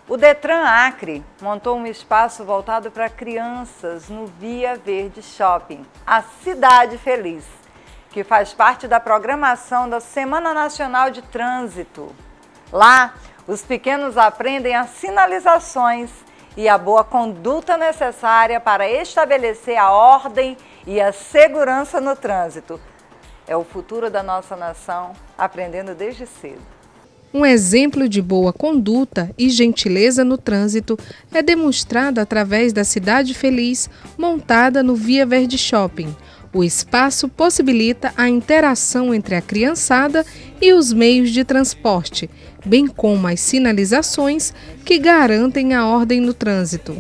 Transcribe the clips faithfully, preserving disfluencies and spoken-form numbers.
O Detran Acre montou um espaço voltado para crianças no Via Verde Shopping, a Cidade Feliz, que faz parte da programação da Semana Nacional de Trânsito. Lá, os pequenos aprendem as sinalizações e a boa conduta necessária para estabelecer a ordem e a segurança no trânsito. É o futuro da nossa nação, aprendendo desde cedo. Um exemplo de boa conduta e gentileza no trânsito é demonstrado através da Cidade Feliz, montada no Via Verde Shopping. O espaço possibilita a interação entre a criançada e os meios de transporte, bem como as sinalizações que garantem a ordem no trânsito.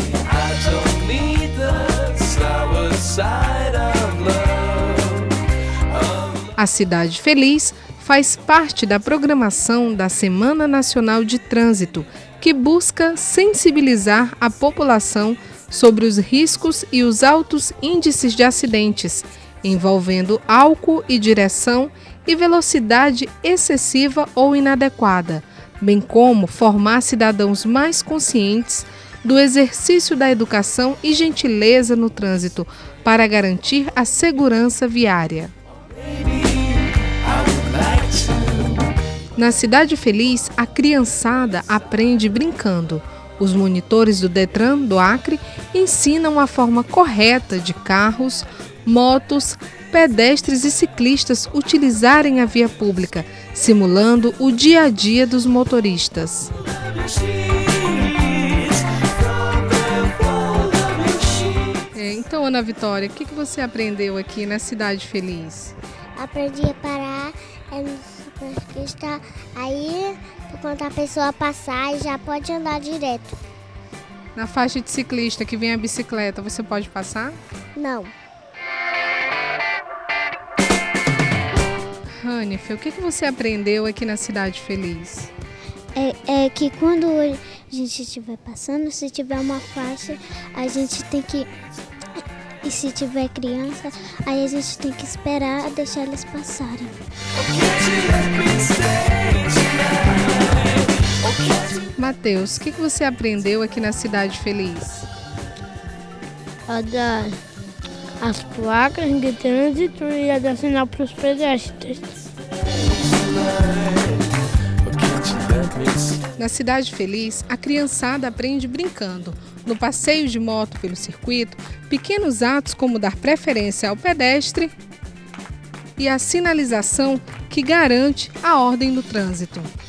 A Cidade Feliz faz parte da programação da Semana Nacional de Trânsito, que busca sensibilizar a população sobre os riscos e os altos índices de acidentes, envolvendo álcool e direção e velocidade excessiva ou inadequada, bem como formar cidadãos mais conscientes do exercício da educação e gentileza no trânsito para garantir a segurança viária. Na Cidade Feliz, a criançada aprende brincando. Os monitores do Detran do Acre ensinam a forma correta de carros, motos, pedestres e ciclistas utilizarem a via pública, simulando o dia a dia dos motoristas. É, então, Ana Vitória, o que você aprendeu aqui na Cidade Feliz? Aprendi a parar, é no está aí, quando a pessoa passar, já pode andar direto. Na faixa de ciclista que vem a bicicleta, você pode passar? Não. Hanife, o que você aprendeu aqui na Cidade Feliz? É, é que quando a gente estiver passando, se tiver uma faixa, a gente tem que... E se tiver criança, aí a gente tem que esperar deixar eles passarem. Matheus, o que você aprendeu aqui na Cidade Feliz? A dar as placas de trânsito e a dar sinal para os pedestres. Na Cidade Feliz, a criançada aprende brincando. No passeio de moto pelo circuito, pequenos atos como dar preferência ao pedestre e a sinalização que garante a ordem do trânsito.